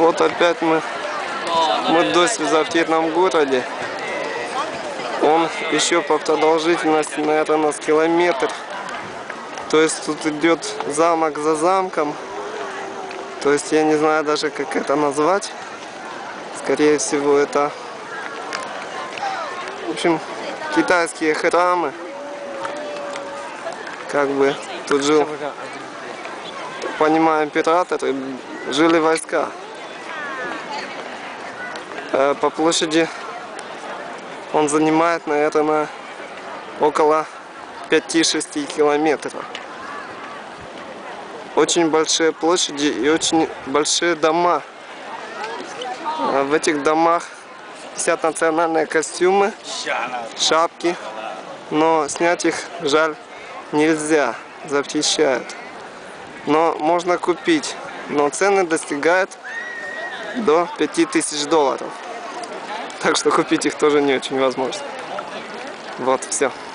Вот опять мы досі в завтирном городе. Он еще по продолжительности, наверное, с километр. То есть тут идет замок за замком. То есть я не знаю даже, как это назвать. Скорее всего, это, в общем, китайские храмы. Как бы тут жил, понимаю, император, жили войска. По площади он занимает, наверное, около 5-6 километров. Очень большие площади и очень большие дома. В этих домах висят национальные костюмы, шапки, но снять их, жаль, нельзя, запрещают. Но можно купить, но цены достигают до $5000. Так что купить их тоже не очень возможно. Вот, все.